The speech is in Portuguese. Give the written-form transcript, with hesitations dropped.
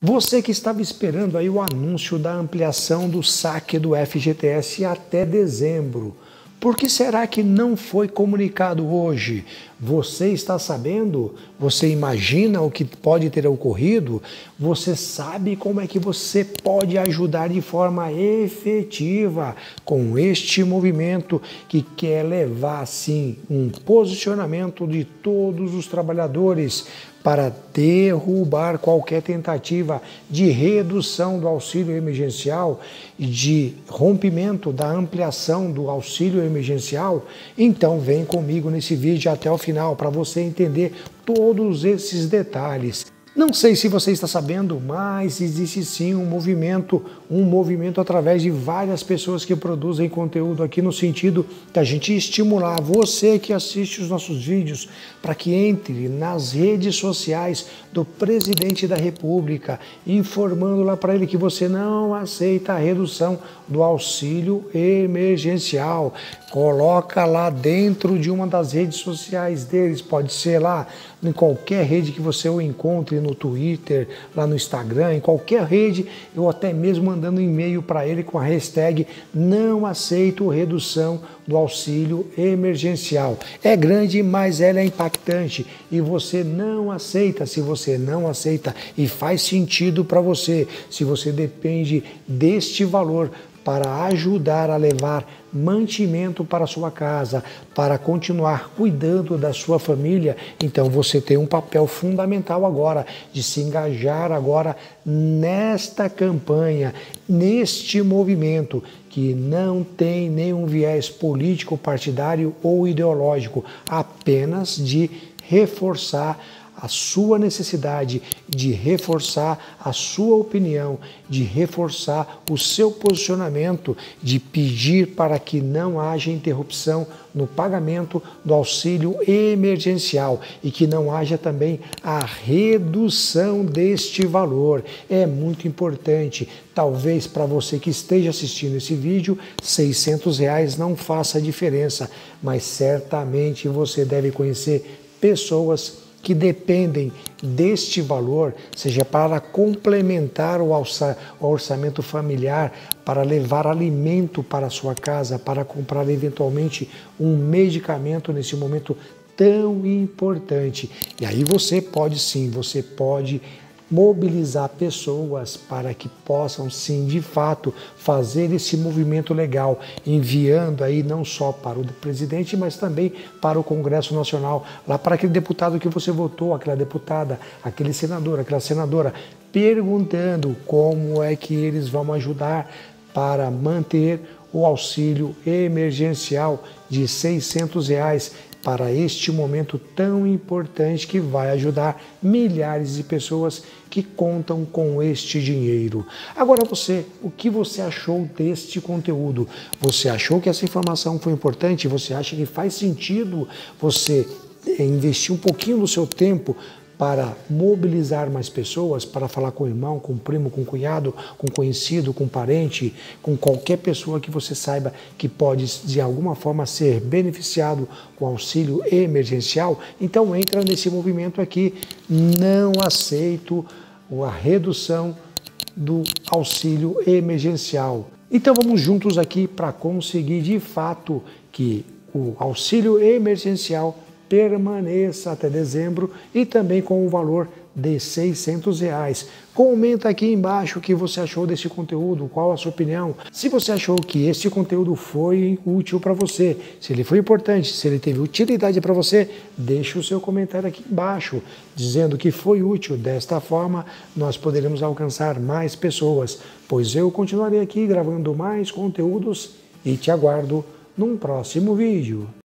Você que estava esperando aí o anúncio da ampliação do saque do FGTS até dezembro, por que será que não foi comunicado hoje? Você está sabendo? Você imagina o que pode ter ocorrido? Você sabe como é que você pode ajudar de forma efetiva com este movimento que quer levar, sim, um posicionamento de todos os trabalhadores para derrubar qualquer tentativa de redução do auxílio emergencial e de rompimento da ampliação do auxílio emergencial? Então vem comigo nesse vídeo até o final para você entender todos esses detalhes. Não sei se você está sabendo, mas existe sim um movimento através de várias pessoas que produzem conteúdo aqui no sentido da gente estimular você que assiste os nossos vídeos para que entre nas redes sociais do presidente da República, informando lá para ele que você não aceita a redução do auxílio emergencial. Coloca lá dentro de uma das redes sociais deles, pode ser lá em qualquer rede que você o encontre, no Twitter, lá no Instagram, em qualquer rede, ou até mesmo mandando um e-mail para ele com a hashtag não aceito redução do auxílio emergencial. É grande, mas ela é impactante e você não aceita. Se você não aceita e faz sentido para você, se você depende deste valor para ajudar a levar mantimento para a sua casa, para continuar cuidando da sua família, então você tem um papel fundamental agora de se engajar agora nesta campanha, neste movimento que não tem nenhum viés político, partidário ou ideológico, apenas de reforçar a sua necessidade, de reforçar a sua opinião, de reforçar o seu posicionamento, de pedir para que não haja interrupção no pagamento do auxílio emergencial e que não haja também a redução deste valor. É muito importante. Talvez para você que esteja assistindo esse vídeo, R$600 não faça diferença, mas certamente você deve conhecer pessoas que dependem deste valor, seja para complementar o orçamento familiar, para levar alimento para a sua casa, para comprar eventualmente um medicamento nesse momento tão importante. E aí você pode sim, você pode mobilizar pessoas para que possam sim, de fato, fazer esse movimento legal, enviando aí não só para o presidente, mas também para o Congresso Nacional, lá para aquele deputado que você votou, aquela deputada, aquele senador, aquela senadora, perguntando como é que eles vão ajudar para manter o auxílio emergencial de R$600 para este momento tão importante que vai ajudar milhares de pessoas que contam com este dinheiro. Agora você, o que você achou deste conteúdo? Você achou que essa informação foi importante? Você acha que faz sentido você investir um pouquinho do seu tempo para mobilizar mais pessoas, para falar com o irmão, com o primo, com o cunhado, com o conhecido, com o parente, com qualquer pessoa que você saiba que pode de alguma forma ser beneficiado com auxílio emergencial? Então entra nesse movimento aqui, não aceito a redução do auxílio emergencial. Então vamos juntos aqui para conseguir de fato que o auxílio emergencial permaneça até dezembro e também com o valor de R$600. Comenta aqui embaixo o que você achou desse conteúdo, qual a sua opinião. Se você achou que esse conteúdo foi útil para você, se ele foi importante, se ele teve utilidade para você, deixe o seu comentário aqui embaixo, dizendo que foi útil. Desta forma, nós poderemos alcançar mais pessoas, pois eu continuarei aqui gravando mais conteúdos e te aguardo num próximo vídeo.